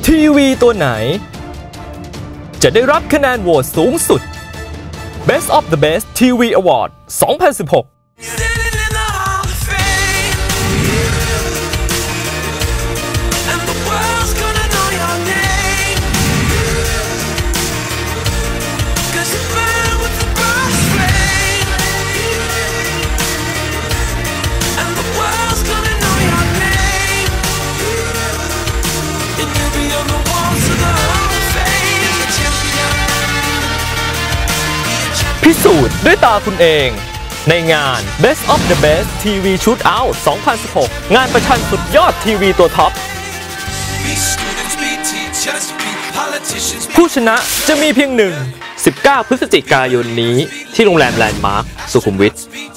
ทีวีตัวไหนจะได้รับคะแนนโหวตสูงสุด Best of the Best TV Award 2016พิสูจน์ด้วยตาคุณเองในงาน Best of the Best TV Shootout 2016 งานประชันสุดยอดทีวีตัวท็อปผู้ชนะจะมีเพียงหนึ่ง 19 พฤศจิกายนนี้ที่โรงแรมแลนด์มาร์คสุขุมวิท